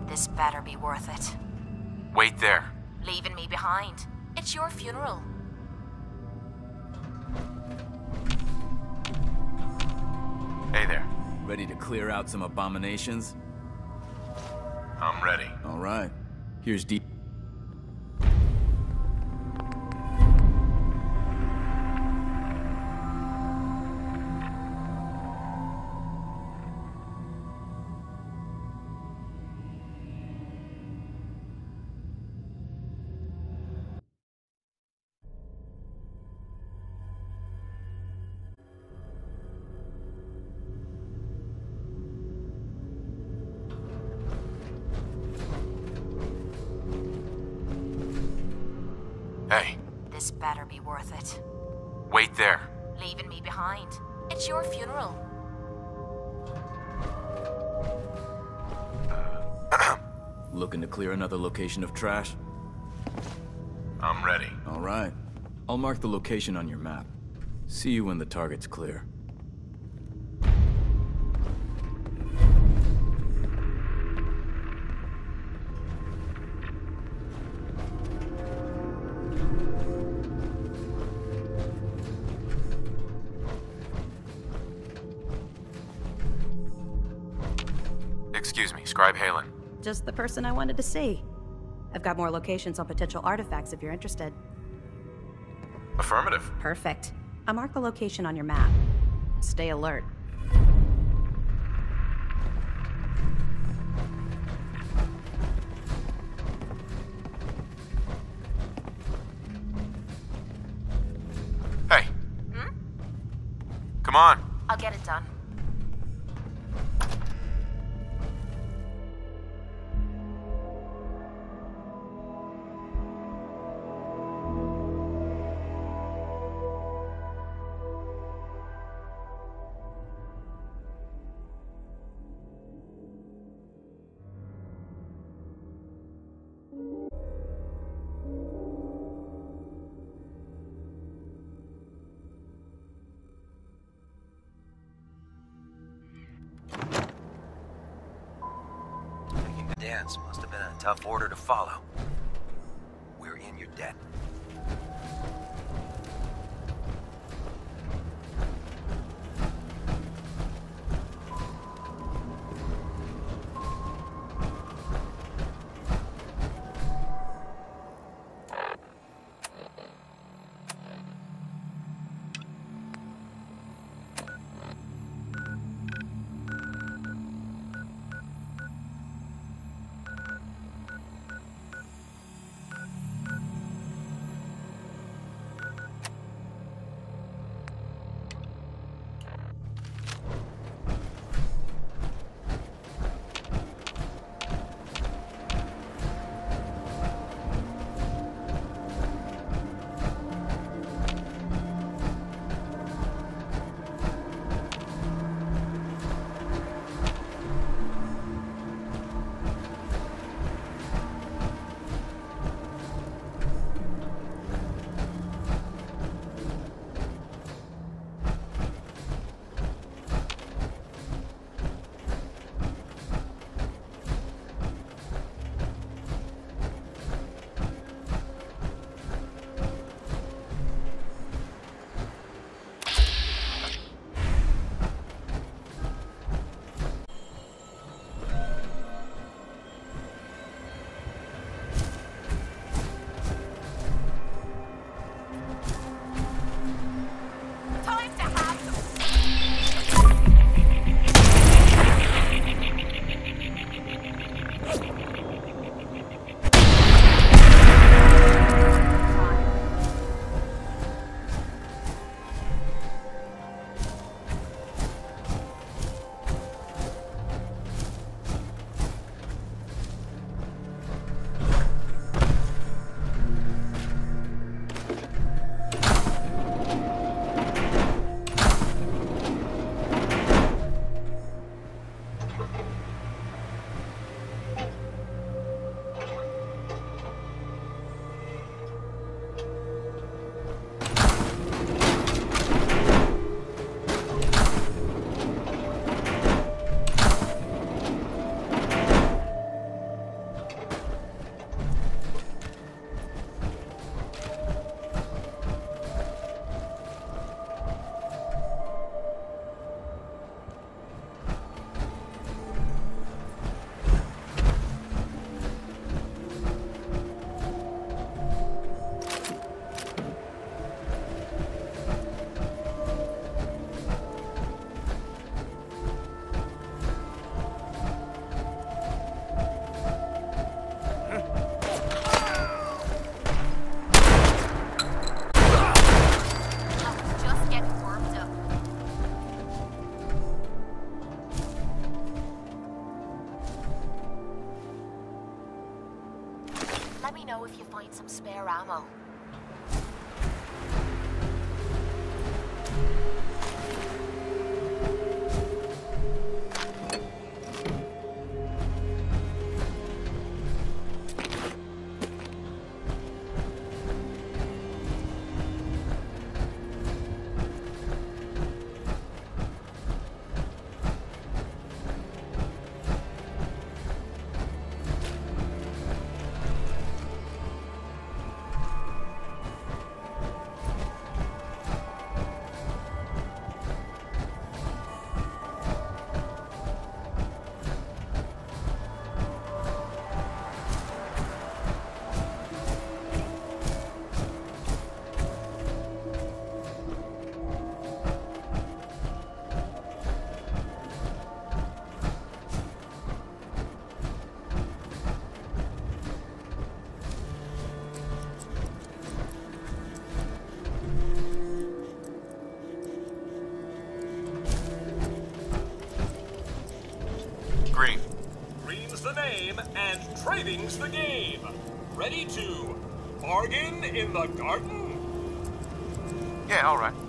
This better be worth it. Wait there. Leaving me behind. It's your funeral. Hey there. Ready to clear out some abominations? I'm ready. All right. Here's D. Hey, This better be worth it. wait there. Leaving me behind. It's your funeral. Looking to clear another location of trash? I'm ready. All right. I'll mark the location on your map. See you when the target's clear. Excuse me, Scribe Halen. Just the person I wanted to see. I've got more locations on potential artifacts if you're interested. Affirmative. Perfect. I marked the location on your map. Stay alert. Hey. Come on. I'll get it done. Making the dance must have been a tough order to follow. We're in your debt. Let me know if you find some spare ammo. Green. Green's the name, and trading's the game. Ready to bargain in the garden? Yeah, all right.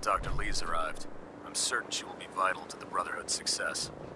Dr. Lee's arrived. I'm certain she will be vital to the Brotherhood's success.